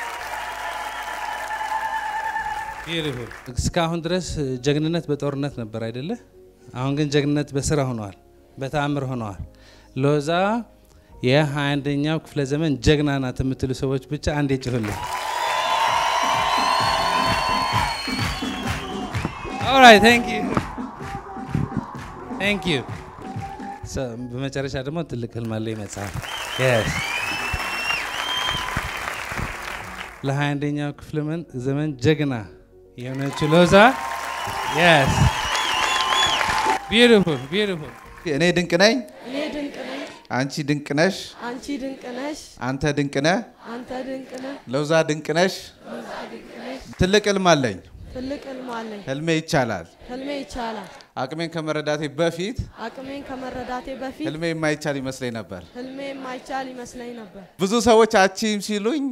beautiful እስካሁን ድረስ ጀግንነት በጦርነት ነበር አይደለ አሁን ግን ጀግንነት በስራ ሆኗል በተአምር ሆኗል ሎዛ የ21ኛው ክፍለ ዘመን ጀግና ናት የምትሉ ሰዎች ብቻ አንዴ ጭሁልኝ all right thank you በመጨረሻ ደግሞ ትልቅ ህልም አለ መጽሐፍ yes ለ21ኛው ክፍለ ዘመን ጀግና የሆነችው ሎዛ yes beautiful እኔ ድንቅ ነኝ አንቺ ድንቅ ነሽ አንተ ድንቅ ነህ ሎዛ ድንቅ ነሽ ትልቅ ህልም አለኝ ህልሜ ይቻላል ህልሜ ይቻላል አቅሜን ከመረዳቴ በፊት ህልሜ የማይቻል ይመስለኝ ነበር ብዙ ሰዎች አቺም ሲሉኝ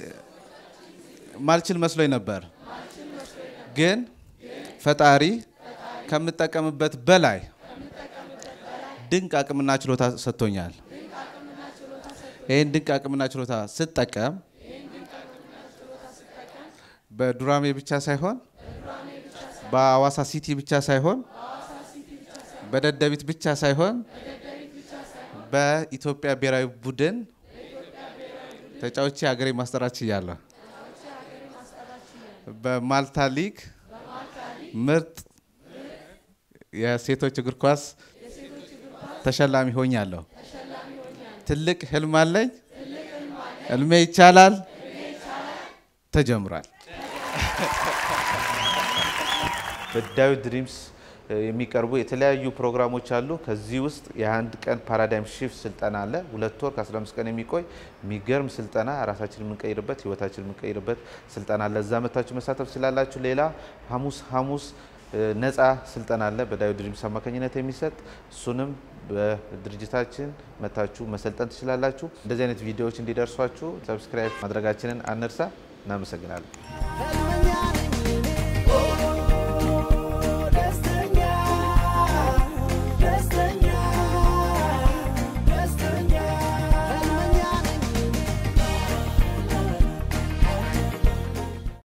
ማልችል መስሎኝ ነበር ግን ፈጣሪ ከምጠቀምበት በላይ ድንቅ አቅምና ችሎታ ሰጥቶኛል ይሄን ድንቅ አቅምና ችሎታ ስጠቀም በዱራሜ ብቻ ሳይሆን በአዋሳ ሲቲ ብቻ ሳይሆን በደደቢት ብቻ ሳይሆን በኢትዮጵያ ብሔራዊ ቡድን ተጫውቼ ሀገሬ ማስጠራት ችያለሁ በማልታ ሊግ ምርጥ የሴቶች እግር ኳስ ተሸላሚ ሆኛለሁ ትልቅ ህልም አለኝ ህልሜ ይቻላል ተጀምሯል በዳዊት ድሪምስ የሚቀርቡ የተለያዩ ፕሮግራሞች አሉ ከዚህ ውስጥ የአንድ ቀን ፓራዳይም ሺፍት ስልጠና አለ 2 ወር ከ15 ቀን የሚቆይ የሚገርም ስልጠና ራሳችንን የምንቀይርበት ህይወታችንን የምንቀይርበት ስልጠና አለ እዛ መታችሁ መሳተፍ ስላላችሁ ሌላ ሐሙስ ነፃ ስልጠና አለ በዳዊት ድሪምስ አማካኝነት የሚሰጥ እሱንም በድርጅታችን መታችሁ መሰልጠን ትችላላችሁ እንደዚህ አይነት ቪዲዮዎች እንዲደርሷችሁ ሰብስክራይብ ማድረጋችንን አንርሳ እናመሰግናለን